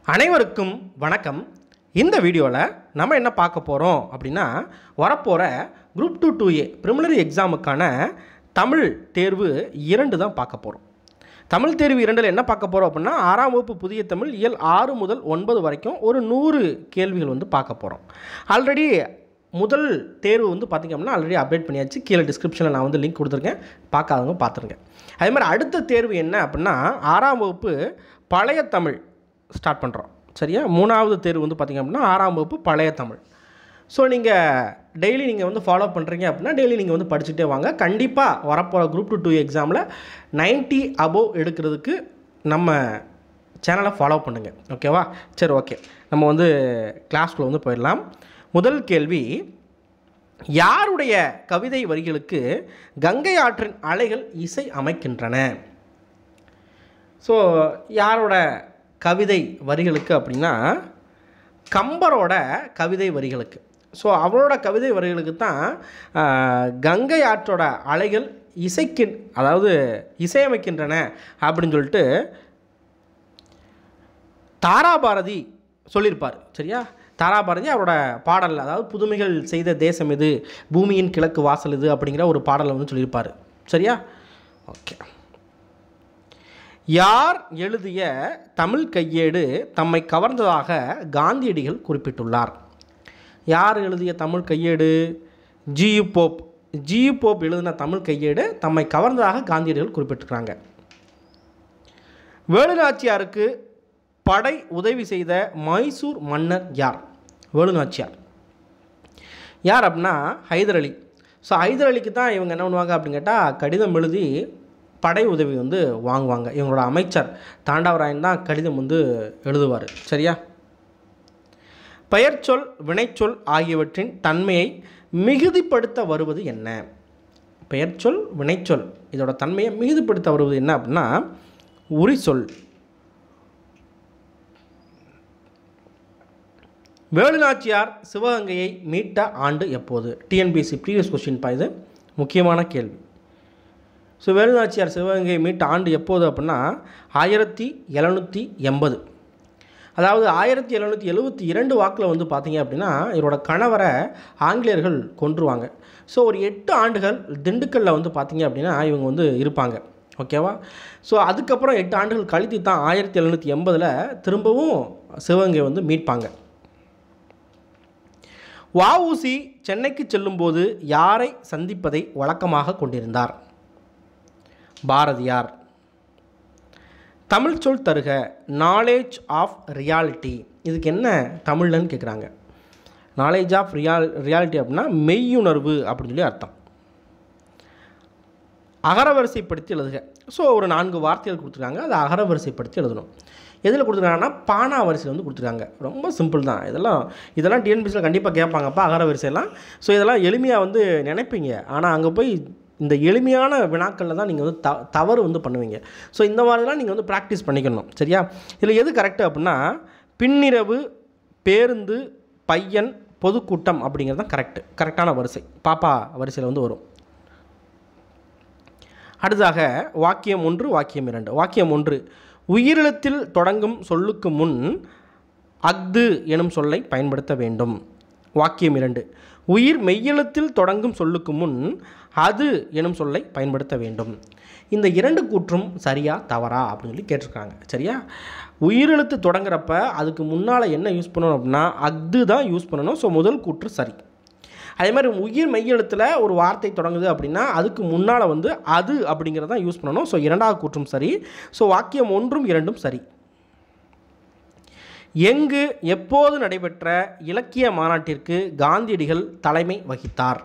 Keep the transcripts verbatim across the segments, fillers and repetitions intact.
அனைவருக்கும் வணக்கம். இந்த வீடியோவில் நம்ம என்ன பார்க்க போகிறோம் அப்படின்னா, வரப்போகிற group two two A preliminary எக்ஸாமுக்கான தமிழ் தேர்வு இரண்டு தான் பார்க்க போகிறோம். தமிழ் தேர்வு இரண்டில் என்ன பார்க்க போகிறோம் அப்படின்னா, ஆறாம் வகுப்பு புதிய தமிழ் இயல் ஆறு முதல் ஒன்பது வரைக்கும் ஒரு நூறு கேள்விகள் வந்து பார்க்க போகிறோம். ஆல்ரெடி முதல் தேர்வு வந்து பார்த்திங்க அப்படின்னா ஆல்ரெடி அப்டேட் பண்ணியாச்சு. கீழே டிஸ்கிரிப்ஷனில் நான் வந்து லிங்க் கொடுத்துருக்கேன், பார்க்காதவங்க பார்த்துருங்க. அதே மாதிரி அடுத்த தேர்வு என்ன அப்படின்னா, ஆறாம் வகுப்பு பழைய தமிழ் ஸ்டார்ட் பண்ணுறோம். சரியா? மூணாவது தேர்வு வந்து பார்த்திங்க அப்படின்னா ஆறாம் வகுப்பு பழைய தமிழ். ஸோ நீங்கள் டெய்லி நீங்கள் வந்து ஃபாலோ பண்ணுறீங்க அப்படின்னா டெய்லி நீங்கள் வந்து படிச்சுட்டே வாங்க. கண்டிப்பாக வரப்போகிற குரூப் டூ டூ எக்ஸாமில் நைன்ட்டி அபோவ் எடுக்கிறதுக்கு நம்ம சேனலை ஃபாலோ பண்ணுங்கள். ஓகேவா? சரி, ஓகே, நம்ம வந்து கிளாஸ்க்குள்ளே வந்து போயிடலாம். முதல் கேள்வி, யாருடைய கவிதை வரிகளுக்கு கங்கை ஆற்றின் அலைகள் இசை அமைக்கின்றன? ஸோ யாரோட கவிதை வரிகளுக்கு அப்படின்னா, கம்பரோட கவிதை வரிகளுக்கு. ஸோ அவரோட கவிதை வரிகளுக்கு தான் கங்கை ஆற்றோட அலைகள் இசைக்கு அதாவது இசையமைக்கின்றன அப்படின்னு சொல்லிட்டு தாராபாரதி சொல்லியிருப்பார். சரியா? தாராபாரதி அவரோட பாடலில், அதாவது புதுமைகள் செய்த தேசம் இது, பூமியின் கிழக்கு வாசல் இது அப்படிங்கிற ஒரு பாடலை வந்து சொல்லியிருப்பார். சரியா? ஓகே. யார் எழுதிய தமிழ் கையேடு தம்மை கவர்ந்ததாக காந்தியடிகள் குறிப்பிட்டுள்ளார்? யார் எழுதிய தமிழ் கையேடு? G U Pope. ஜியு போப் எழுதின தமிழ் கையேடு தம்மை கவர்ந்ததாக காந்தியடிகள் குறிப்பிட்டிருக்கிறாங்க. வேலுநாச்சியாருக்கு படை உதவி செய்த மைசூர் மன்னர் யார்? வேலுநாச்சியார் யார் அப்படின்னா ஹைதர் அலி. ஸோ ஹைதர் அலிக்கு தான் இவங்க என்ன பண்ணுவாங்க அப்படின்னு கேட்டால், கடிதம் எழுதி படை உதவி வந்து வாங்குவாங்க. இவங்களோட அமைச்சர் தாண்டவராயன் தான் கடிதம் வந்து எழுதுவார். சரியா? பெயர்ச்சொல் வினைச்சொல் ஆகியவற்றின் தன்மையை மிகுதிப்படுத்த வருவது என்ன? பெயர்ச்சொல் வினைச்சொல் இதோட தன்மையை மிகுதிப்படுத்த வருவது என்ன அப்படின்னா உரிச்சொல். வேலுநாச்சியார் சிவகங்கையை மீட்ட ஆண்டு எப்போது? டிஎன்பிஎஸ்சி ப்ரீவியஸ் கொஸ்டின் பா, இது முக்கியமான கேள்வி. ஸோ வேலுநாச்சியார் சிவகங்கையை மீட்ட ஆண்டு எப்போது அப்படின்னா ஆயிரத்தி எழுநூற்றி எண்பது. அதாவது ஆயிரத்தி எழுநூற்றி எழுபத்தி இரண்டு வாக்கில் வந்து பார்த்திங்க அப்படின்னா இவரோட கணவரை ஆங்கிலேயர்கள் கொன்றுவாங்க. ஸோ ஒரு எட்டு ஆண்டுகள் திண்டுக்கல்லில் வந்து பார்த்திங்க அப்படின்னா இவங்க வந்து இருப்பாங்க. ஓகேவா? ஸோ அதுக்கப்புறம் எட்டு ஆண்டுகள் கழித்து தான் ஆயிரத்தி எழுநூற்றி எண்பதில் திரும்பவும் சிவகங்கை வந்து மீட்பாங்க. வஉசி சென்னைக்கு செல்லும்போது யாரை சந்திப்பதை வழக்கமாக கொண்டிருந்தார்? பாரதியார். தமிழ் சொல் தருக. Knowledge of reality. இதுக்கு என்ன தமிழ்லன்னு கேட்குறாங்க. நாலேஜ் ஆஃப் ரியால் ரியாலிட்டி அப்படின்னா மெய்யுணர்வு அப்படின்னு சொல்லி அர்த்தம். அகரவரிசைப்படுத்தி எழுதுக. ஸோ ஒரு நான்கு வார்த்தைகள் கொடுத்துருக்காங்க, அதை அகரவரிசைப்படுத்தி எழுதணும். எதில் கொடுத்துருக்காங்கன்னா பானா வரிசையில் வந்து கொடுத்துருக்காங்க. ரொம்ப சிம்பிள் தான். இதெல்லாம் இதெல்லாம் டிஎன்பிஎஸ்சியில் கண்டிப்பாக கேட்பாங்கப்பா அகரவரிசையெல்லாம். ஸோ இதெல்லாம் எளிமையாக வந்து நினைப்பீங்க, ஆனால் அங்கே போய் இந்த எளிமையான வினாக்களில் தான் நீங்கள் வந்து த தவறு வந்து பண்ணுவீங்க. ஸோ இந்த மாதிரிலாம் நீங்கள் வந்து ப்ராக்டிஸ் பண்ணிக்கணும். சரியா? இதில் எது கரெக்டு அப்படின்னா பின்னிரவு, பேருந்து, பையன், பொதுக்கூட்டம் அப்படிங்கிறது தான் கரெக்டு. கரெக்டான வரிசை பாப்பா வரிசையில் வந்து வரும். அடுத்ததாக வாக்கியம் ஒன்று, வாக்கியம் இரண்டு. வாக்கியம் ஒன்று, உயிரெழுத்தில் தொடங்கும் சொல்லுக்கு முன் அஃது எனும் சொல்லை பயன்படுத்த வேண்டும். வாக்கியம் இரண்டு, உயிர் மெய்யெழுத்தில் தொடங்கும் சொல்லுக்கு முன் அது எனும் சொல்லை பயன்படுத்த வேண்டும். இந்த இரண்டு கூற்றும் சரியா தவறா அப்படின்னு சொல்லி கேட்டிருக்காங்க. சரியா? உயிரெழுத்து தொடங்குறப்ப அதுக்கு முன்னால் என்ன யூஸ் பண்ணணும் அப்படின்னா அஃது தான் யூஸ் பண்ணணும். ஸோ முதல் கூற்று சரி. அதே மாதிரி உயிர் மெய்யெழுத்தில் ஒரு வார்த்தை தொடங்குது அப்படின்னா அதுக்கு முன்னால் வந்து அது அப்படிங்கிறத தான் யூஸ் பண்ணணும். ஸோ இரண்டாவது கூற்றும் சரி. ஸோ வாக்கியம் ஒன்றும் இரண்டும் சரி. எங்கு எப்போது நடைபெற்ற இலக்கிய மாநாட்டிற்கு காந்தியடிகள் தலைமை வகித்தார்?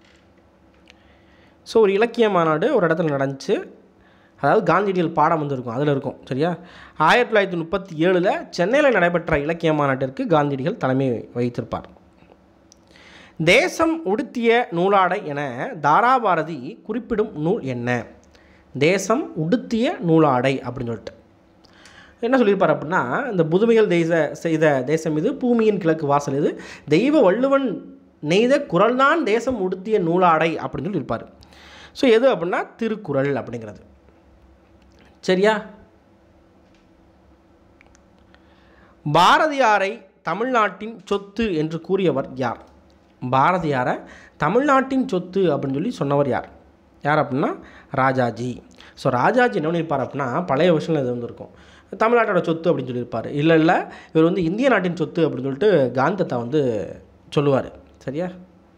ஸோ ஒரு இலக்கிய மாநாடு ஒரு இடத்துல நடந்துச்சு, அதாவது காந்தியடிகள் பாடம் வந்து இருக்கும், அதில் இருக்கும். சரியா? ஆயிரத்தி தொள்ளாயிரத்தி முப்பத்தி ஏழில் சென்னையில் நடைபெற்ற இலக்கிய மாநாட்டிற்கு காந்தியடிகள் தலைமை வகித்திருப்பார். தேசம் உடுத்திய நூலாடை என தாராபாரதி குறிப்பிடும் நூல் என்ன? தேசம் உடுத்திய நூலாடை அப்படின்னு சொல்லிட்டு என்ன சொல்லியிருப்பார் அப்படின்னா, இந்த புதுமைகள் தேச செய்த தேசம் இது, பூமியின் கிழக்கு வாசல் இது, தெய்வ வள்ளுவன் நெய்த குரல்தான் தேசம் உடுத்திய நூலாடை அப்படின்னு சொல்லி இருப்பார். ஸோ எது அப்படின்னா திருக்குறள் அப்படிங்கிறது. சரியா? பாரதியாரை தமிழ்நாட்டின் சொத்து என்று கூறியவர் யார்? பாரதியாரை தமிழ்நாட்டின் சொத்து அப்படின்னு சொல்லி சொன்னவர் யார்? யார் அப்படின்னா ராஜாஜி. ஸோ ராஜாஜி என்ன பண்ணியிருப்பார் அப்படின்னா, பழைய வருஷங்கள் இது வந்துருக்கும், தமிழ்நாட்டோட சொத்து அப்படின்னு சொல்லியிருப்பார். இல்லை இல்லை இவர் வந்து இந்திய நாட்டின் சொத்து அப்படின்னு சொல்லிட்டு காந்தத்தை வந்து சொல்லுவார். சரியா?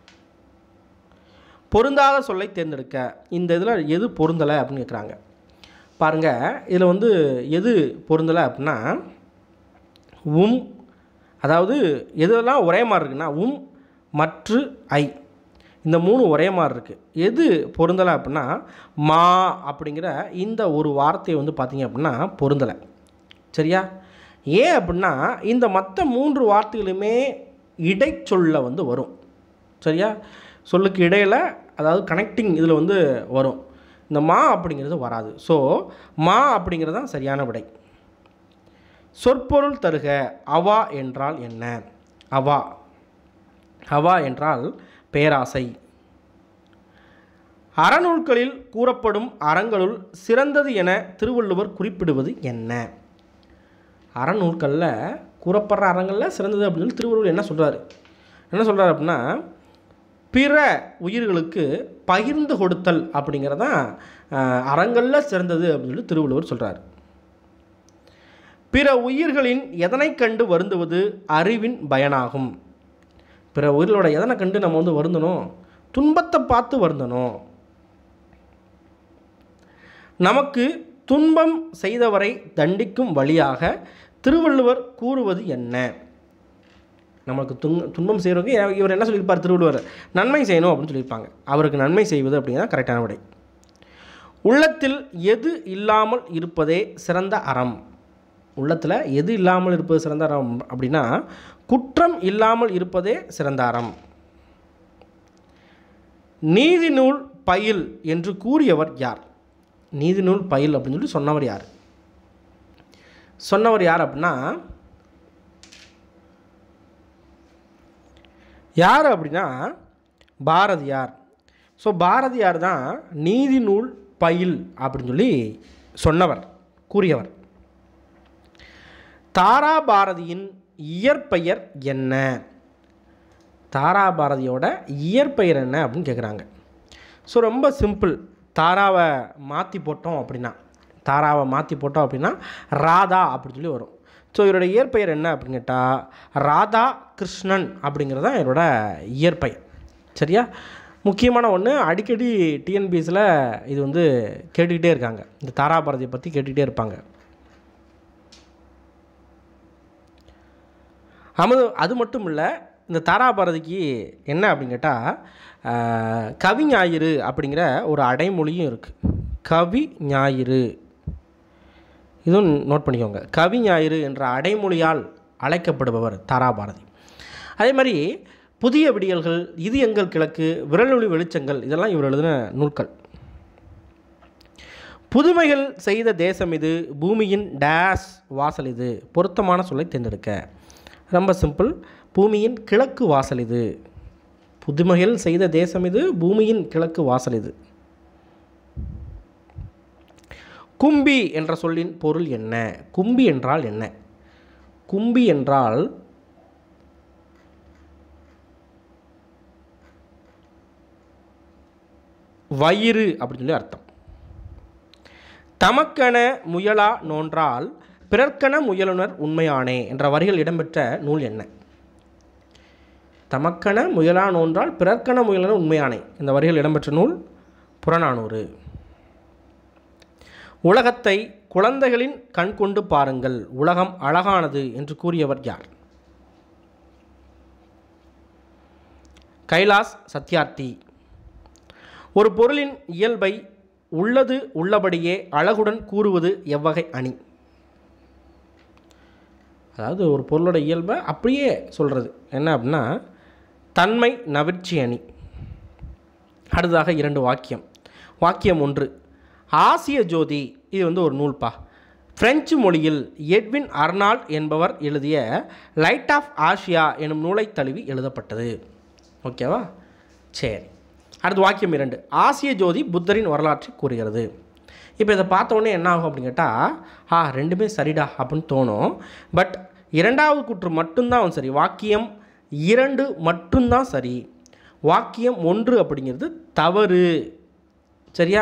பொருந்தாத சொல்லை தேர்ந்தெடுக்க. இந்த இதில் எது பொருந்தலை அப்படின்னு கேட்குறாங்க. பாருங்கள், இதில் வந்து எது பொருந்தலை அப்படின்னா உம், அதாவது எதெல்லாம் ஒரே மாதிரி இருக்குன்னா உம் மற்று ஐ, இந்த மூணு ஒரே மாதிரி இருக்குது. எது பொருந்தலை அப்படின்னா மா அப்படிங்கிற இந்த ஒரு வார்த்தையை வந்து பார்த்திங்க அப்படின்னா பொருந்தலை. சரியா? ஏன் அப்படின்னா இந்த மற்ற மூன்று வார்த்தைகளுமே இடைச்சொல்ல வந்து வரும். சரியா? சொல்லுக்கு இடையில், அதாவது கனெக்டிங் இதில் வந்து வரும். இந்த மா அப்படிங்கிறது வராது. ஸோ மா அப்படிங்கிறது தான் சரியான விடை. சொற்பொருள் தருக. அவா என்றால் என்ன? அவா அவா என்றால் பேராசை. அறநூல்களில் கூறப்படும் அறங்களுள் சிறந்தது என திருவள்ளுவர் குறிப்பிடுவது என்ன? அறநூல்களில் கூறப்படுற அறங்களில் சிறந்தது அப்படின்னு சொல்லி திருவள்ளுவர் என்ன சொல்கிறாரு? என்ன சொல்கிறார் அப்படின்னா, பிற உயிர்களுக்கு பகிர்ந்து கொடுத்தல் அப்படிங்கிறதான் அறங்களில் சிறந்தது அப்படின்னு சொல்லி திருவள்ளுவர் சொல்கிறார். பிற உயிர்களின் எதனை கண்டு வருந்துவது அறிவின் பயனாகும். பிற உயிர்களோட எதனை கண்டு நம்ம வந்து வருந்தணும்? துன்பத்தை பார்த்து வருந்தணும். நமக்கு துன்பம் செய்தவரை தண்டிக்கும் வழியாக திருவள்ளுவர் கூறுவது என்ன? நமக்கு துன் துன்பம் செய்கிறவங்க இவர் என்ன சொல்லியிருப்பார்? திருவள்ளுவர் நன்மை செய்யணும் அப்படின்னு சொல்லியிருப்பாங்க. அவருக்கு நன்மை செய்வது அப்படிங்கிறத கரெக்டான விடை. உள்ளத்தில் எது இல்லாமல் இருப்பதே சிறந்த அறம். உள்ளத்தில் எது இல்லாமல் இருப்பது சிறந்த அறம் அப்படின்னா குற்றம் இல்லாமல் இருப்பதே சிறந்த அறம். நீதி நூல் பயில் என்று கூறியவர் யார்? நீதி நூல் பயில் அப்படின்னு சொல்லி சொன்னவர் யார்? சொன்னவர் யார் அப்படின்னா யார் அப்படின்னா பாரதியார். ஸோ பாரதியார் தான் நீதி நூல் பயில் அப்படின்னு சொல்லி சொன்னவர், கூறியவர். தாராபாரதியின் இயற்பெயர் என்ன? தாராபாரதியோட இயற்பெயர் என்ன அப்படின்னு கேட்குறாங்க. ஸோ ரொம்ப சிம்பிள். தாராவை மாற்றி போட்டோம் அப்படின்னா தாராவை மாற்றி போட்டோம் அப்படின்னா ராதா அப்படின்னு சொல்லி வரும். ஸோ இவரோட இயற்பெயர் என்ன அப்படின்னு கேட்டால் ராதா கிருஷ்ணன் அப்படிங்கிறது தான் இவரோட இயற்பெயர். சரியா? முக்கியமான ஒன்று, அடிக்கடி டிஎன்பிஎஸ்சியில் இது வந்து கேட்டுக்கிட்டே இருக்காங்க, இந்த தாராபாரதியை பற்றி கேட்டுக்கிட்டே இருப்பாங்க. அது அது மட்டும் இல்லை, இந்த தாராபாரதிக்கு என்ன அப்படின்னு கேட்டால் கவி ஞாயிறு அப்படிங்கிற ஒரு அடைமொழியும் இருக்குது. கவி ஞாயிறு, இதுவும் நோட் பண்ணிக்கோங்க. கவி ஞாயிறு என்ற அடைமொழியால் அழைக்கப்படுபவர் தாராபாரதி. அதே மாதிரி புதிய விடியல்கள், இது எங்கள் கிழக்கு, விரலொளி வெளிச்சங்கள், இதெல்லாம் இவர் எழுதின நூல்கள். புதுமைகள் செய்த தேசம் இது, பூமியின் டேஸ் வாசல் இது. பொருத்தமான சொல்லை தேர்ந்தெடுக்க. ரொம்ப சிம்பிள். பூமியின் கிழக்கு வாசல் இது. புதுமைகள் செய்த தேசம் இது, பூமியின் கிழக்கு வாசல் இது. கும்பி என்ற சொல்லின் பொருள் என்ன? கும்பி என்றால் என்ன? கும்பி என்றால் வயிறு அப்படின்னு சொல்லி அர்த்தம். தமக்கென முயலா நோன்றால் பிறர்க்கென முயலுனர் உண்மையானே என்ற வரிகள் இடம்பெற்ற நூல் என்ன? தமக்கென முயலா நோன்றால் பிறர்க்கென முயலுனர் உண்மையானே இந்த வரிகள் இடம்பெற்ற நூல் புறநானூறு. உலகத்தை குழந்தைகளின் கண் கொண்டு பாருங்கள், உலகம் அழகானது என்று கூறியவர் யார்? கைலாஸ் சத்யார்த்தி. ஒரு பொருளின் இயல்பை உள்ளது உள்ளபடியே அழகுடன் கூறுவது எவ்வகை அணி? அதாவது ஒரு பொருளோட இயல்பை அப்படியே சொல்கிறது என்ன அப்படின்னா தன்மை நவிர்ச்சி அணி. அடுத்ததாக இரண்டு வாக்கியம். வாக்கியம் ஒன்று, ஆசிய ஜோதி, இது வந்து ஒரு நூல்பா. பிரெஞ்சு மொழியில் எட்வின் அர்னால்ட் என்பவர் எழுதிய லைட் ஆஃப் ஆசியா எனும் நூலை தழுவி எழுதப்பட்டது. ஓகேவா? சரி. அடுத்து வாக்கியம் இரண்டு, ஆசிய ஜோதி புத்தரின் வரலாற்றை கூறுகிறது. இப்போ இதை பார்த்தோன்னே என்ன ஆகும் அப்படின்னு கேட்டால் ஆ ரெண்டுமே சரிடா அப்படின்னு தோணும். பட் இரண்டாவது கூற்று மட்டும்தான் சரி. வாக்கியம் இரண்டு மட்டும்தான் சரி. வாக்கியம் ஒன்று அப்படிங்கிறது தவறு. சரியா?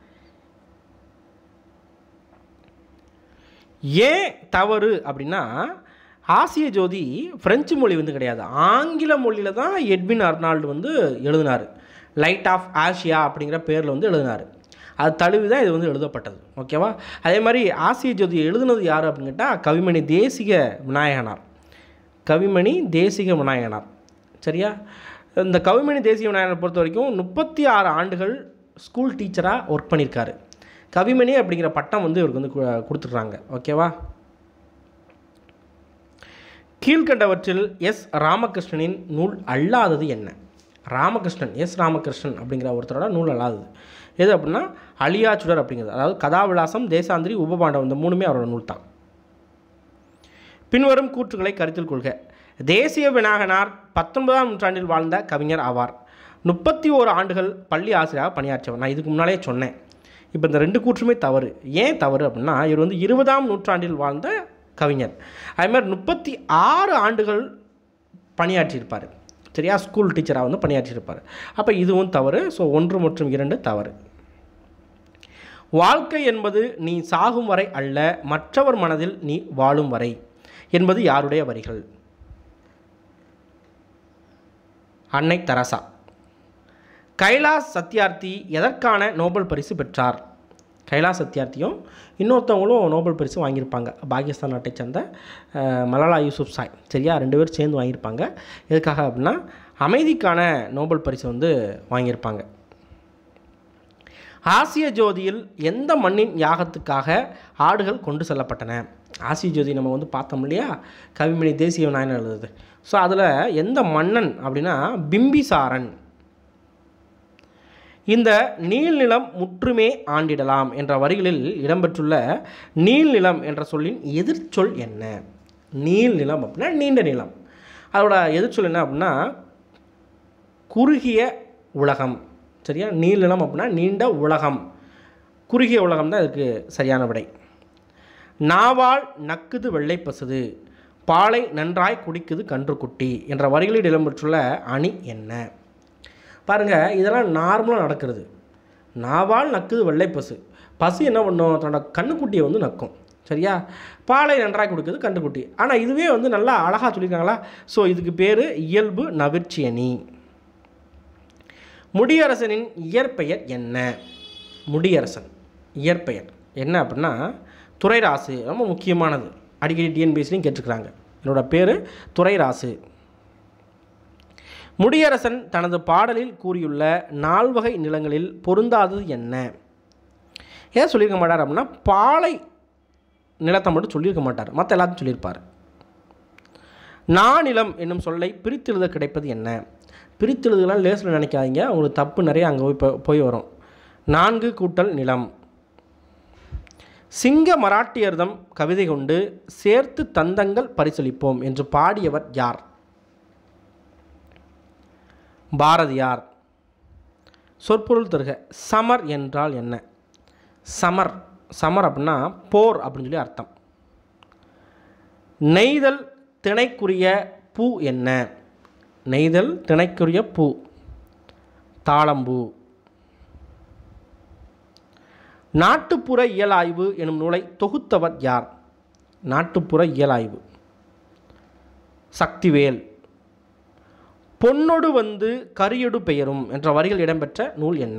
ஏன் தவறு அப்படின்னா, ஆசிய ஜோதி பிரெஞ்சு மொழி வந்து கிடையாது, ஆங்கில மொழியில் தான் எட்வின் அர்னால்டு வந்து எழுதினார். லைட் ஆஃப் ஆசியா அப்படிங்கிற பேரில் வந்து எழுதினார். அது தழுவி தான் இது வந்து எழுதப்பட்டது. ஓகேவா? அதே மாதிரி ஆசிய ஜோதி எழுதுனது யார் அப்படின்னு கேட்டால் கவிமணி தேசிக விநாயகனார். கவிமணி தேசிக விநாயகனார். சரியா? இந்த கவிமணி தேசிக விநாயகனை பொறுத்த வரைக்கும் முப்பத்தி ஆறு ஆண்டுகள் ஸ்கூல் டீச்சராக ஒர்க் பண்ணியிருக்காரு. கவிமணி அப்படிங்கிற பட்டம் வந்து இவருக்கு வந்து கொடுத்துட்றாங்க. ஓகேவா? கீழ்கண்டவற்றில் எஸ் ராமகிருஷ்ணனின் நூல் அல்லாதது என்ன? ராமகிருஷ்ணன், எஸ் ராமகிருஷ்ணன் அப்படிங்கிற ஒருத்தரோட நூல் அல்லாதது எது அப்படின்னா அழியாச்சுடர் அப்படிங்கிறது. அதாவது கதாவிலாசம், தேசாந்திரி, உபபாண்டவம், இந்த மூணுமே அவரோட நூல் தான். பின்வரும் கூற்றுகளை கருத்தில் கொள்க. தேசிய விநாயகனார் பத்தொன்பதாம் நூற்றாண்டில் வாழ்ந்த கவிஞர் ஆவார். முப்பத்தி ஓரு ஆண்டுகள் பள்ளி ஆசிரியராக பணியாற்றியவர். நான் இதுக்கு முன்னாலே சொன்னேன். இப்போ இந்த ரெண்டு கூற்றுமே தவறு. ஏன் தவறு அப்படின்னா, இவர் வந்து இருபதாம் நூற்றாண்டில் வாழ்ந்த கவிஞர். அதே மாதிரி முப்பத்தி ஆறு ஆண்டுகள் பணியாற்றியிருப்பார். சரியா? ஸ்கூல் டீச்சராக வந்து பணியாற்றியிருப்பார். அப்போ இதுவும் தவறு. ஸோ ஒன்று மற்றும் இரண்டு தவறு. வாழ்க்கை என்பது நீ சாகும் வரை அல்ல, மற்றவர் மனதில் நீ வாழும் வரை என்பது யாருடைய வரிகள்? அன்னை தெரசா. கைலாஷ் சத்யார்த்தி எதற்கான நோபல் பரிசு பெற்றார்? கைலாஷ் சத்யார்த்தியும் இன்னொருத்தவங்களும் நோபல் பரிசு வாங்கியிருப்பாங்க. பாகிஸ்தான் நாட்டை சேர்ந்த மலாலா யூசுப்சாய். சரியா? ரெண்டு பேரும் சேர்ந்து வாங்கியிருப்பாங்க. எதுக்காக அப்படின்னா அமைதிக்கான நோபல் பரிசு வந்து வாங்கியிருப்பாங்க. ஆசிய ஜோதியில் எந்த மண்ணின் யாகத்துக்காக ஆடுகள் கொண்டு செல்லப்பட்டன? ஆசிய ஜோதி நம்ம வந்து பார்த்தோம் இல்லையா, கவிமணி தேசிய விநாயகன் எழுதுது. ஸோ அதில் எந்த மன்னன் அப்படின்னா பிம்பிசாரன். இந்த நீள்நிலம் முற்றுமே ஆண்டிடலாம் என்ற வரிகளில் இடம்பெற்றுள்ள நீள்நிலம் என்ற சொல்லின் எதிர்ச்சொல் என்ன? நீள்நிலம் அப்படின்னா நீண்ட நிலம். அதோட எதிர்ச்சொல் என்ன அப்படின்னா குறுகிய உலகம். சரியா? நீள்நிலம் அப்படின்னா நீண்ட உலகம், குறுகிய உலகம் தான் இதுக்கு சரியான விடை. நாவால் நக்குது வெள்ளை பசுது, பாலை நன்றாய் குடிக்குது கன்றுக்குட்டி என்ற வரிகளில் இடம்பெற்றுள்ள அணி என்ன? பாருங்கள், இதெல்லாம் நார்மலாக நடக்கிறது. நாவால் நக்குது வெள்ளை பசு. பசு என்ன பண்ணும்? தன்னோட கண்ணுக்குட்டியை வந்து நக்கும். சரியா? பாலை நன்றாக கொடுக்குது கன்றுக்குட்டி. ஆனால் இதுவே வந்து நல்லா அழகாக சொல்லியிருக்காங்களா? ஸோ இதுக்கு பேர் இயல்பு நவிர்ச்சி அணி. முடியரசனின் இயற்பெயர் என்ன? முடியரசன் இயற்பெயர் என்ன அப்படின்னா துரைராசு. ரொம்ப முக்கியமானது, அடிக்கடி டிஎன்பிஎஸ்சிலையும் கேட்டுருக்குறாங்க. என்னோட பேர் துரைராசு. முடியரசன் தனது பாடலில் கூறியுள்ள நால்வகை நிலங்களில் பொருந்தாதது என்ன? ஏன் சொல்லியிருக்க மாட்டார் அப்படின்னா பாலை நிலத்தை மட்டும் சொல்லியிருக்க மாட்டார், மற்ற எல்லாத்தையும் சொல்லியிருப்பார். நாநிலம் என்னும் சொல்லை பிரித்தெழுத கிடைப்பது என்ன? பிரித்தெழுதுலாம் லேசில் நினைக்காதீங்க, உங்களுக்கு தப்பு நிறைய அங்கே போய் போய் வரும். நான்கு கூட்டல் நிலம். சிங்க மராட்டியர்தம் கவிதை கொண்டு சேர்த்து தந்தங்கள் பரிசளிப்போம் என்று பாடியவர் யார்? பாரதியார். சொற்பொருள் தருக. சமர் என்றால் என்ன? சமர் சமர் அப்படின்னா போர் அப்படின்னு சொல்லி அர்த்தம். நெய்தல் திணைக்குரிய பூ என்ன? நெய்தல் திணைக்குரிய பூ தாளம்பூ. நாட்டுப்புற இயலாய்வு எனும் நூலை தொகுத்தவர் யார்? நாட்டுப்புற இயலாய்வு சக்திவேல். பொன்னொடு வந்து கரியொடு பெயரும் என்ற வரிகள் இடம்பெற்ற நூல் என்ன?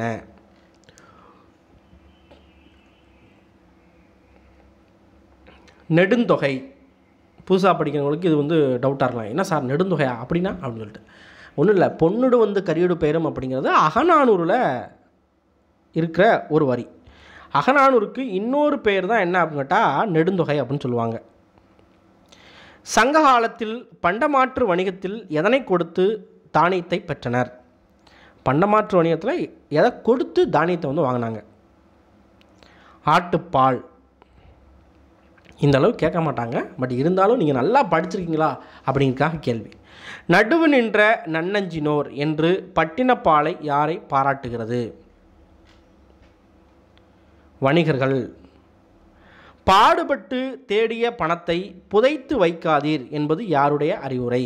நெடுந்தொகை. புதுசாக படிக்கிறவங்களுக்கு இது வந்து டவுட்டாக இருக்கலாம், என்ன சார் நெடுந்தொகையா அப்படின்னா அப்படின்னு சொல்லிட்டு. ஒன்றும் இல்லை, பொன்னொடு வந்து கரியொடு பெயரும் அப்படிங்கிறது அகநானூரில் இருக்கிற ஒரு வரி. அகநானூருக்கு இன்னொரு பெயர் தான் என்ன அப்படின்னு கேட்டால் நெடுந்தொகை அப்படின்னு சொல்லுவாங்க. சங்க காலத்தில் பண்டமாற்று வணிகத்தில் எதனை கொடுத்து தானியத்தை பெற்றனர்? பண்டமாற்று வணிகத்தில் எதை கொடுத்து தானியத்தை வந்து வாங்கினாங்க? ஆட்டுப்பால். இந்த அளவு கேட்க மாட்டாங்க, பட் இருந்தாலும் நீங்கள் நல்லா படிச்சிருக்கீங்களா அப்படிங்கிறதுக்காக கேள்வி. நடுவு நின்ற நன்னஞ்சினோர் என்று பட்டினப்பாலை யாரை பாராட்டுகிறது? வணிகர்கள். பாடுபட்டு தேடிய பணத்தை புதைத்து வைக்காதீர் என்பது யாருடைய அறிவுரை?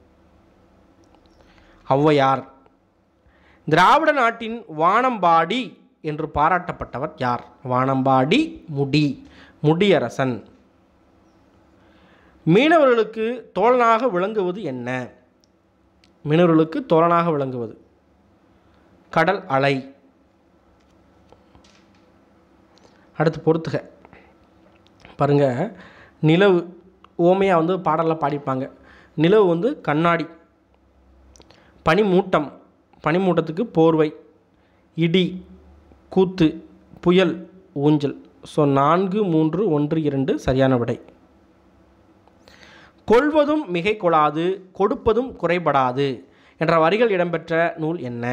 ஔவையார். திராவிட நாட்டின் வானம்பாடி என்று பாராட்டப்பட்டவர் யார்? வானம்பாடி முடி முடியரசன். மீனவர்களுக்கு தோழனாக விளங்குவது என்ன? மீனவர்களுக்கு தோழனாக விளங்குவது கடல் அலை. அடுத்து பொறுத்துக பாருங்க. நிலவு ஓமையாக வந்து பாடலில் பாடிப்பாங்க. நிலவு வந்து கண்ணாடி. பனிமூட்டம் பனிமூட்டத்துக்கு போர்வை. இடி கூத்து. புயல் ஊஞ்சல். ஸோ நான்கு மூன்று ஒன்று இரண்டு சரியான விடை. கொள்வதும் மிகை கொள்ளாது கொடுப்பதும் குறைபடாது என்ற வரிகள் இடம்பெற்ற நூல் என்ன?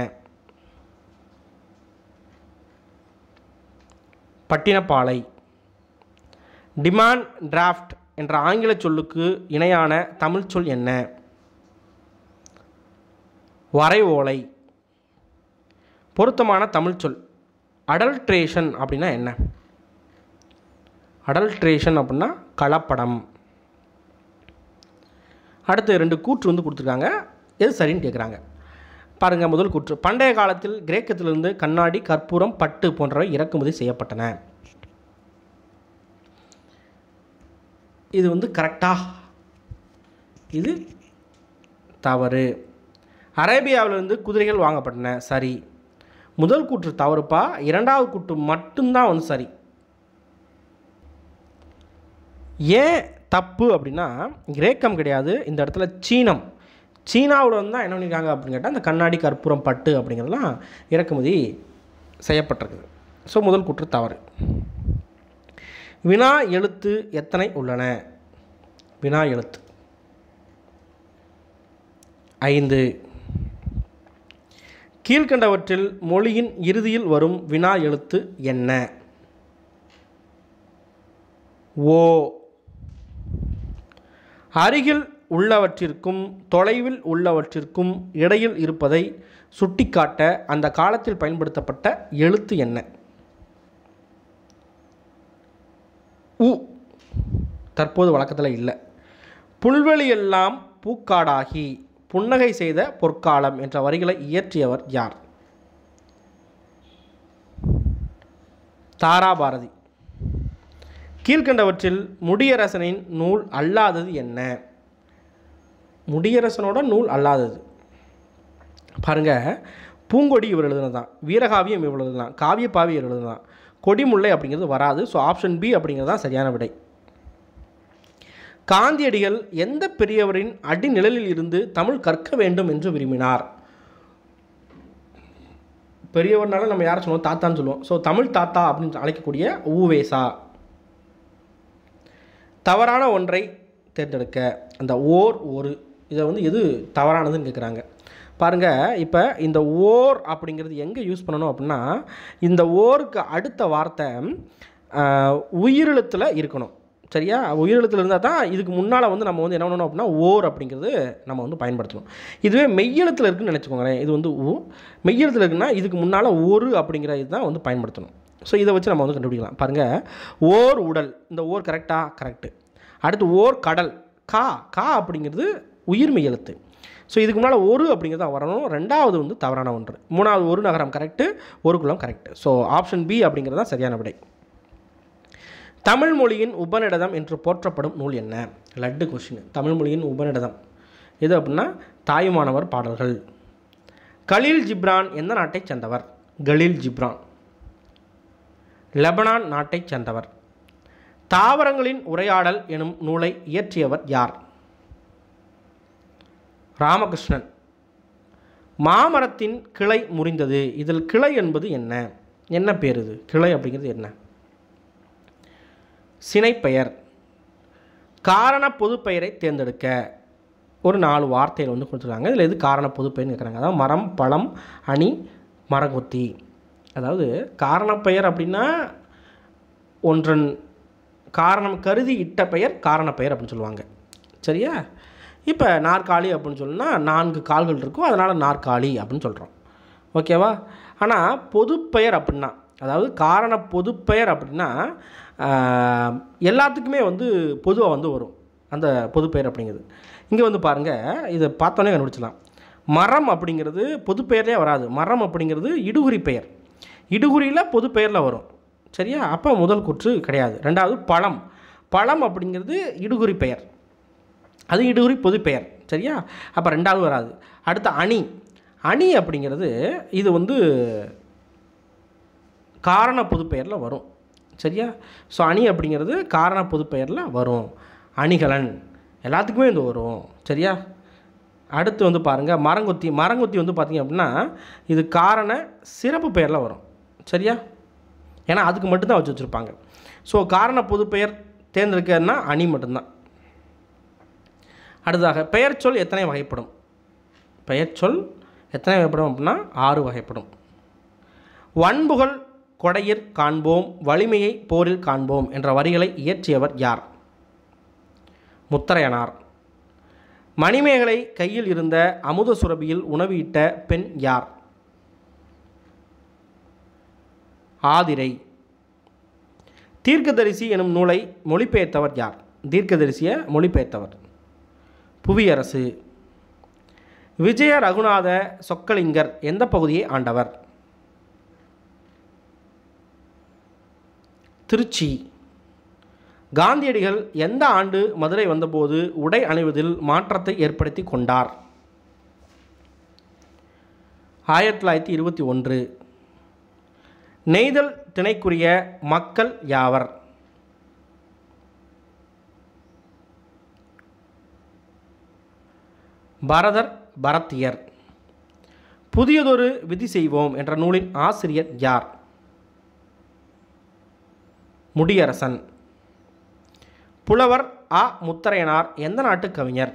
பட்டினப்பாலை. டிமாண்ட் டிராஃப்ட் என்ற ஆங்கில சொல்லுக்கு இணையான தமிழ் சொல் என்ன? வரை ஓலை. பொருத்தமான தமிழ் சொல் அடல்ட்ரேஷன் அப்படின்னா என்ன? அடல்ட்ரேஷன் அப்படின்னா கலப்படம். அடுத்து ரெண்டு கூற்று வந்து கொடுத்துருக்காங்க, எது சரின்னு கேட்குறாங்க. பாருங்கள், முதல் கூற்று. பண்டைய காலத்தில் கிரேக்கத்திலிருந்து கண்ணாடி, கற்பூரம், பட்டு போன்றவை இறக்குமதி செய்யப்பட்டன. இது வந்து கரெக்டா? இது தவறு. அரேபியாவிலிருந்து குதிரைகள் வாங்கப்பட்டன. சரி. முதல் கூற்று தவறுப்பா. இரண்டாவது கூற்று மட்டும்தான் வந்து சரி. ஏன் தப்பு அப்படின்னா, கிரேக்கம் கிடையாது இந்த இடத்துல, சீனம். சீனாவில் வந்து தான் என்ன பண்ணியிருக்காங்க அப்படின்னு கேட்டால் அந்த கண்ணாடி, கற்பூரம், பட்டு அப்படிங்கிறதுலாம் இறக்குமதி செய்யப்பட்டிருக்குது. ஸோ முதல் கூற்று தவறு. வினா எழுத்து எத்தனை உள்ளன? வினா எழுத்து ஐந்து. கீழ்கண்டவற்றில் மொழியின் இறுதியில் வரும் வினா எழுத்து என்ன? ஓ. அருகில் உள்ளவற்றிற்கும் தொலைவில் உள்ளவற்றிற்கும் இடையில் இருப்பதை சுட்டிக்காட்ட அந்த காலத்தில் பயன்படுத்தப்பட்ட எழுத்து என்ன? உ. தற்போது வழக்கத்தில் இல்லை. புல்வெளியெல்லாம் பூக்காடாகி புன்னகை செய்த பொற்காலம் என்ற வரிகளை இயற்றியவர் யார்? தாராபாரதி. கீழ்கண்டவற்றில் முடியரசனின் நூல் அல்லாதது என்ன? முடியரசனோட நூல் அல்லாதது பாருங்க. பூங்கொடி இவர் எழுதுனதான், வீரகாவியம் இவர் எழுதுதான், காவியப்பாவி இவர் எழுதுதான், கொடிமுல்லை அப்படிங்கிறது வராது. ஸோ ஆப்ஷன் பி அப்படிங்கிறது தான் சரியான விடை. காந்தியடிகள் எந்த பெரியவரின் அடிநிழலில் இருந்து தமிழ் கற்க வேண்டும் என்று விரும்பினார்? பெரியவர்னால நம்ம யாரை சொல்லுவோம்? தாத்தான்னு சொல்லுவோம். ஸோ தமிழ் தாத்தா அப்படின்னு அழைக்கக்கூடிய ஊவேசா. தவறான ஒன்றை தேர்ந்தெடுக்க. அந்த ஓர் ஒரு இதை வந்து எது தவறானதுன்னு கேட்குறாங்க. பாருங்கள், இப்போ இந்த ஓர் அப்படிங்கிறது எங்கே யூஸ் பண்ணணும் அப்படின்னா, இந்த ஓருக்கு அடுத்த வார்த்தை உயிரெழுத்தில் இருக்கணும். சரியா? உயிரெழுத்தில் இருந்தால் தான் இதுக்கு முன்னால் வந்து நம்ம வந்து என்ன பண்ணணும் அப்படின்னா ஓர் அப்படிங்கிறது நம்ம வந்து பயன்படுத்தணும். இதுவே மெய்யெழுத்தில் இருக்குதுன்னு நினச்சிக்கோங்களேன். இது வந்து ஊ மெய்யெழுத்தில் இருக்குன்னா இதுக்கு முன்னால் ஒரு அப்படிங்கிற இதுதான் வந்து பயன்படுத்தணும். ஸோ இதை வச்சு நம்ம வந்து கண்டுபிடிக்கலாம். பாருங்கள், ஓர் உடல், இந்த ஓர் கரெக்டாக? கரெக்டு. அடுத்து ஓர் கடல், கா கா அப்படிங்கிறது உயிர்மெய் எழுத்து. ஸோ இதுக்கு முன்னால் ஒரு அப்படிங்கிறது தான் வரணும். ரெண்டாவது வந்து தவறான ஒன்று. மூணாவது ஒரு நகரம் கரெக்டு, ஒரு குளம் கரெக்டு. ஸோ ஆப்ஷன் பி அப்படிங்கிறது தான் சரியான விடை. தமிழ் மொழியின் உபநிடதம் என்று போற்றப்படும் நூல் என்ன? லட்டு கொஸ்டின். தமிழ் மொழியின் உபநிடதம் எது அப்படின்னா தாயுமானவர் பாடல்கள். கலீல் ஜிப்ரான் எந்த நாட்டைச் சேர்ந்தவர்? கலீல் ஜிப்ரான் லெபனான் நாட்டைச் சேர்ந்தவர். தாவரங்களின் உரையாடல் எனும் நூலை இயற்றியவர் யார்? ராமகிருஷ்ணன். மாமரத்தின் கிளை முறிந்தது, இதில் கிளை என்பது என்ன? என்ன பேர் இது? கிளை அப்படிங்கிறது என்ன? சினைப்பெயர். காரண பொதுப்பெயரை தேர்ந்தெடுக்க. ஒரு நாலு வார்த்தைகள் வந்து கொடுத்துருக்காங்க. இதில் எது காரண பொதுப்பெயர்னு கேட்குறாங்க. அதாவது மரம், பழம், அணி, மரங்கொத்தி. அதாவது காரணப்பெயர் அப்படின்னா ஒன்றன் காரணம் கருதி இட்ட பெயர் காரணப்பெயர் அப்படின்னு சொல்லுவாங்க. சரியா? இப்போ நாற்காலி அப்படின்னு சொன்னால் நான்கு கால்கள் இருக்கும், அதனால் நாற்காலி அப்படின்னு சொல்கிறோம். ஓகேவா? ஆனால் பொதுப்பெயர் அப்படின்னா, அதாவது காரண பொதுப்பெயர் அப்படின்னா எல்லாத்துக்குமே வந்து பொதுவாக வந்து வரும் அந்த பொதுப்பெயர் அப்படிங்கிறது. இங்கே வந்து பாருங்கள், இதை பார்த்தோன்னே கண்டுபிடிச்சலாம். மரம் அப்படிங்கிறது பொதுப்பெயர்லேயே வராது. மரம் அப்படிங்கிறது இடுகுறி பெயர், இடுகுறியில் பொதுப்பெயரில் வரும். சரியா? அப்போ முதல் கூற்று கிடையாது. ரெண்டாவது பழம், பழம் அப்படிங்கிறது இடுகுறி பெயர், அது இடுகுறி பொதுப்பெயர். சரியா? அப்போ ரெண்டாவது வராது. அடுத்த அணி, அணி அப்படிங்கிறது இது வந்து காரண பொதுப்பெயரில் வரும். சரியா? ஸோ அணி அப்படிங்கிறது காரண பொதுப்பெயரில் வரும். அணிகலன் எல்லாத்துக்குமே இது வரும். சரியா? அடுத்து வந்து பாருங்கள் மரங்கொத்தி, மரங்கொத்தி வந்து பார்த்திங்க அப்படின்னா இது காரண சிறப்பு பெயரில் வரும். சரியா? ஏன்னா அதுக்கு மட்டும்தான் வச்சு வச்சுருப்பாங்க. ஸோ காரண பொதுப்பெயர் தேர்ந்தெடுக்கிறதுனா அணி மட்டும்தான். அடுத்ததாக பெயர் சொல் எத்தனை வகைப்படும்? பெயர் சொல் எத்தனை வகைப்படும் அப்படின்னா ஆறு வகைப்படும். வன்புகழ் கொடையிற் காண்போம், வலிமையை போரில் காண்போம் என்ற வரிகளை இயற்றியவர் யார்? முத்தரையனார். மணிமேகலை கையில் இருந்த அமுத சுரபியில் உணவிட்ட பெண் யார்? ஆதிரை. தீர்க்கதரிசி எனும் நூலை மொழிபெயர்த்தவர் யார்? தீர்க்கதரிசியை மொழிபெயர்த்தவர் புவியரசு. விஜய ரகுநாத சொக்கலிங்கர் எந்த பகுதியை ஆண்டவர்? திருச்சி. காந்தியடிகள் எந்த ஆண்டு மதுரை வந்தபோது உடை அணிவதில் மாற்றத்தை ஏற்படுத்தி கொண்டார்? ஆயிரத்தி தொள்ளாயிரத்தி இருபத்தி ஒன்று. நெய்தல் திணைக்குரிய மக்கள் யாவர்? பரதர், பரத்தியர். புதியதொரு விதி செய்வோம் என்ற நூலின் ஆசிரியர் யார்? முடியரசன். புலவர் அ முத்தரையனார் எந்த நாட்டு கவிஞர்?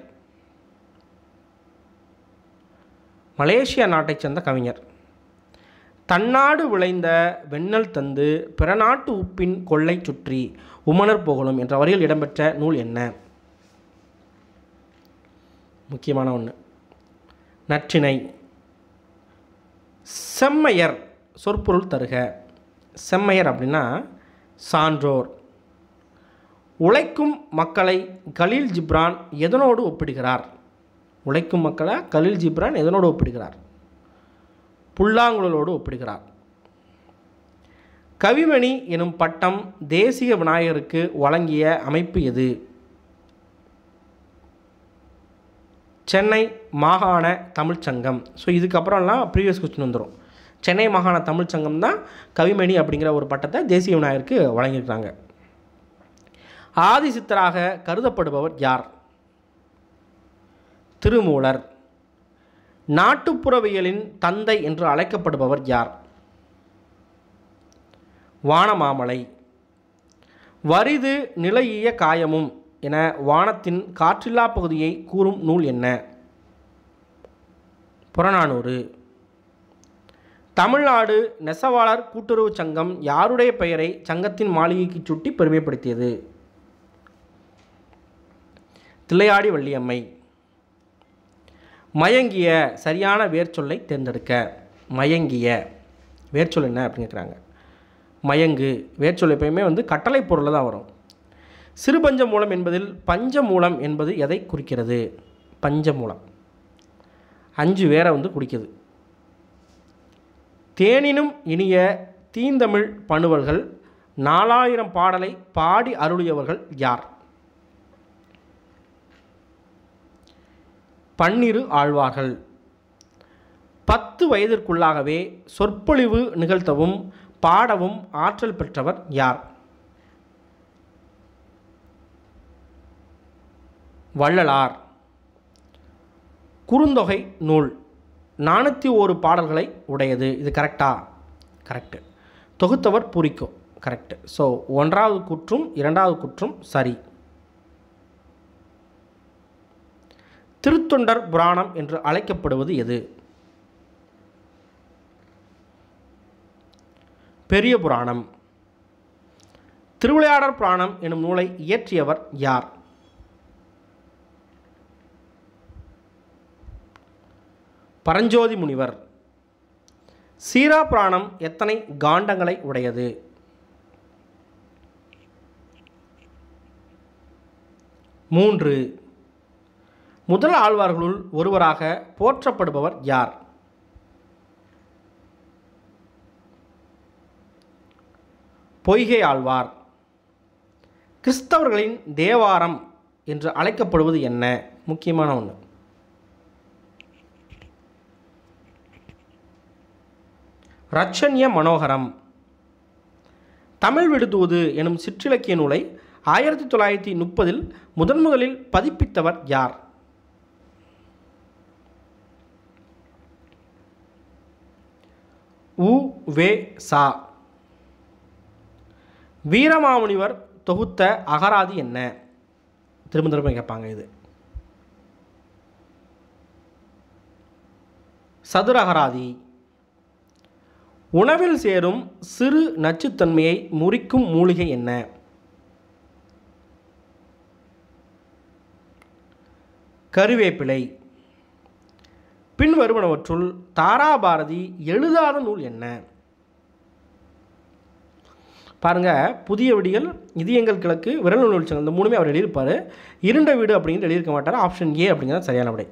மலேசியா நாட்டைச் சேர்ந்த கவிஞர். தன்னாடு விளைந்த வெண்ணல் தந்து பிற நாட்டு உப்பின் கொள்ளை சுற்றி உமணர் புகழும் என்ற வரியில் இடம்பெற்ற நூல் என்ன? முக்கியமான ஒன்று, நற்றிணை. செம்மையர் சொற்பொருள் தருக. செம்மையர் அப்படின்னா சான்றோர். உழைக்கும் மக்களை கலீல் ஜிப்ரான் எதனோடு ஒப்பிடுகிறார்? உழைக்கும் மக்களை கலீல் ஜிப்ரான் எதனோடு ஒப்பிடுகிறார்? புல்லாங்குழலோடு ஒப்பிடுகிறார். கவிமணி எனும் பட்டம் தேசிய விநாயகருக்கு வழங்கிய அமைப்பு எது? சென்னை மாகாண தமிழ்ச்சங்கம். ஸோ இதுக்கப்புறம்லாம் ப்ரீவியஸ் கொஸ்டின் வந்துடும். சென்னை மாகாண தமிழ்ச்சங்கம் தான் கவிமணி அப்படிங்கிற ஒரு பட்டத்தை தேசிய விநாயகருக்கு வழங்கியிருக்காங்க. ஆதிசித்தராக கருதப்படுபவர் யார்? திருமூலர். நாட்டுப்புறவியலின் தந்தை என்று அழைக்கப்படுபவர் யார்? வானமாமலை. வரிது நிலையிய காயமும் என வானத்தின் காற்றில்லா பகுதியை கூறும் நூல் என்ன? புறநானூறு. தமிழ்நாடு நெசவாளர் கூட்டுறவு சங்கம் யாருடைய பெயரை சங்கத்தின் மாளிகைக்கு சுட்டி பெருமைப்படுத்தியது? தில்லையாடி வள்ளியம்மை. மயங்கிய சரியான வேர்ச்சொல்லை தேர்ந்தெடுக்க. மயங்கிய வேர்ச்சொல் என்ன அப்படின்னு கேட்குறாங்க. மயங்கு வேர்ச்சொல் எப்பயுமே வந்து கட்டளை பொருளில் தான் வரும். சிறுபஞ்ச மூலம் என்பதில் பஞ்ச மூலம் என்பது எதை குறிக்கிறது? பஞ்ச மூலம் அஞ்சு வேரை வந்து குறிக்குது. தேனினும் இனிய தீந்தமிழ் பணுவல்கள் நாலாயிரம் பாடலை பாடி அருளியவர்கள் யார்? பன்னிரு ஆழ்வார்கள். பத்து வயதிற்குள்ளாகவே சொற்பொழிவு நிகழ்த்தவும் பாடவும் ஆற்றல் பெற்றவர் யார்? வள்ளலார். குறுந்தொகை நூல் நானூற்றி ஒரு பாடல்களை உடையது. இது கரெக்டா? கரெக்டு. தொகுத்தவர் பூரிக்கோ. கரெக்டு. ஸோ ஒன்றாவது குற்றும் இரண்டாவது குற்றும் சரி. திருத்தொண்டர் புராணம் என்று அழைக்கப்படுவது எது? பெரிய புராணம். திருவிளையாடற் புராணம் எனும் நூலை இயற்றியவர் யார்? பரஞ்சோதி முனிவர். சீரா புராணம் எத்தனை காண்டங்களை உடையது? மூன்று. முதல் ஆழ்வார்களுள் ஒருவராக போற்றப்படுபவர் யார்? பொய்கை ஆழ்வார். கிறிஸ்தவர்களின் தேவாரம் என்று அழைக்கப்படுவது என்ன? முக்கியமான ஒன்று. ரட்சண்ய மனோகரம். தமிழ் விடுதூது எனும் சிற்றிலக்கிய நூலை ஆயிரத்தி தொள்ளாயிரத்தி முப்பதில் முதன் முதலில் பதிப்பித்தவர் யார்? உ வே சா. வீரமாமுனிவர் தொகுத்த அகராதி என்ன? திரும்ப திரும்ப கேட்பாங்க இது. சதுர அகராதி. உணவில் சேரும் சிறு நச்சுத்தன்மையை முறிக்கும் மூலிகை என்ன? கருவேப்பிலை. பின்வருவனவற்றுள் தாராபாரதி எழுதாத நூல் என்ன? பாருங்க, புதிய விடியல், இது எங்கள் கிழக்கு, விரல் நூல் வெளிச்சம், இந்த மூணுமே அவர் எழுதியிருப்பார். இருண்ட வீடு அப்படிங்கிறது எழுதியிருக்க மாட்டார். ஆப்ஷன் ஏ அப்படிங்கிறது சரியான விடை.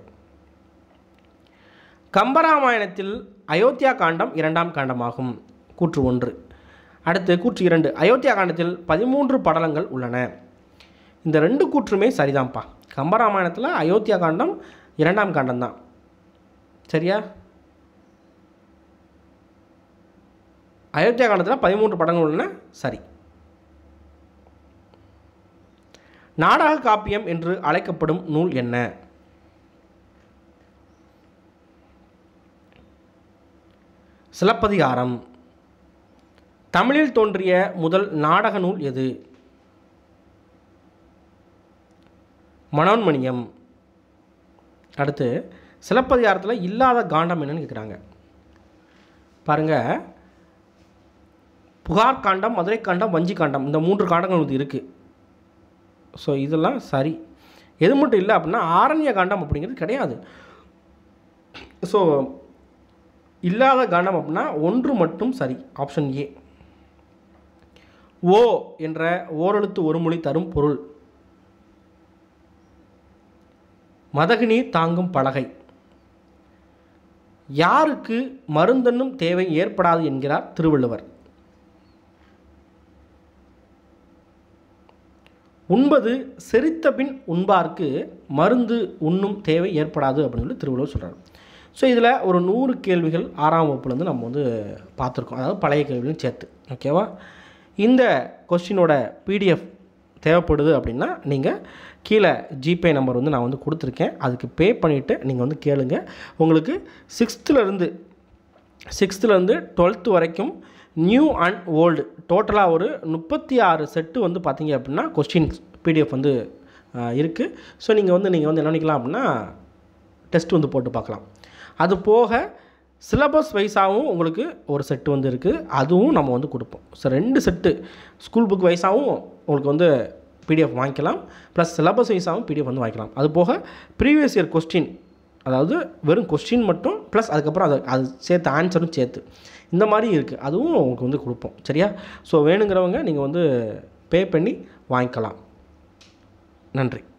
கம்பராமாயணத்தில் அயோத்தியா காண்டம் இரண்டாம் காண்டமாகும். கூற்று ஒன்று. அடுத்து கூற்று இரண்டு. அயோத்தியா காண்டத்தில் பதிமூன்று படலங்கள் உள்ளன. இந்த ரெண்டு கூற்றுமே சரிதான்ப்பா. கம்பராமாயணத்தில் அயோத்தியா காண்டம் இரண்டாம் காண்டம் தான். சரியா? அயோத்தியா காண்டத்தில் பதிமூன்று படங்கள் உள்ளன. சரி. நாடக காப்பியம் என்று அழைக்கப்படும் நூல் என்ன? சிலப்பதிகாரம். தமிழில் தோன்றிய முதல் நாடக நூல் எது? மனோன்மணியம். அடுத்து சிலப்பதிகாரத்தில் இல்லாத காண்டம் என்னன்னு கேட்குறாங்க. பாருங்கள், புகார் காண்டம், மதுரை காண்டம், வஞ்சி காண்டம், இந்த மூன்று காண்டங்கள் வந்து இருக்குது. ஸோ இதெல்லாம் சரி. எது மட்டும் இல்லை அப்படின்னா ஆரண்ய காண்டம் அப்படிங்கிறது கிடையாது. ஸோ இல்லாத காண்டம் அப்படின்னா ஒன்று மட்டும் சரி. Option A. ஓ என்ற ஓரெழுத்து ஒரு மொழி தரும் பொருள். மதகினி தாங்கும் பலகை. யாருக்கு மருந்தென்னும் தேவை ஏற்படாது என்கிறார் திருவள்ளுவர்? உண்பது செரித்த பின் உண்பார்க்கு மருந்து உண்ணும் தேவை ஏற்படாது அப்படின்னு சொல்லி திருவள்ளுவர் சொல்கிறார். ஸோ இதில் ஒரு நூறு கேள்விகள் ஆறாம் வகுப்புலேருந்து நம்ம வந்து பார்த்துருக்கோம், அதாவது பழைய கேள்விகளும் சேர்த்து. ஓகேவா? இந்த கொஸ்டினோட பிடிஎஃப் தேவைப்படுது அப்படின்னா நீங்கள் கீழே ஜிபே நம்பர் வந்து நான் வந்து கொடுத்துருக்கேன். அதுக்கு பே பண்ணிவிட்டு நீங்கள் வந்து கேளுங்க. உங்களுக்கு சிக்ஸ்த்துலேருந்து சிக்ஸ்த்துலேருந்து டுவெல்த்து வரைக்கும் நியூ அண்ட் ஓல்டு டோட்டலாக ஒரு முப்பத்தி ஆறு செட்டு வந்து பார்த்தீங்க அப்படின்னா கொஸ்டின்ஸ் பிடிஎஃப் வந்து இருக்குது. ஸோ நீங்கள் வந்து நீங்கள் வந்து என்ன பண்ணிக்கலாம் அப்படின்னா டெஸ்ட் வந்து போட்டு பார்க்கலாம். அது போக சிலபஸ் வைஸாகவும் உங்களுக்கு ஒரு செட்டு வந்து இருக்குது, அதுவும் நம்ம வந்து கொடுப்போம். ஸோ ரெண்டு செட்டு ஸ்கூல் புக் வைஸாகவும் உங்களுக்கு வந்து பிடிஎஃப் வாங்கிக்கலாம், ப்ளஸ் சிலபஸ் வைஸாகவும் பிடிஎஃப் வந்து வாங்கிக்கலாம். அது போக ப்ரீவியஸ் இயர் கொஸ்டின், அதாவது வெறும் கொஸ்டின் மட்டும் ப்ளஸ் அதுக்கப்புறம் அதை அது சேர்த்து ஆன்சரும் சேர்த்து இந்த மாதிரி இருக்குது, அதுவும் உங்களுக்கு வந்து கொடுப்போம். சரியா? ஸோ வேணுங்கிறவங்க நீங்கள் வந்து பே பண்ணி வாங்கிக்கலாம். நன்றி.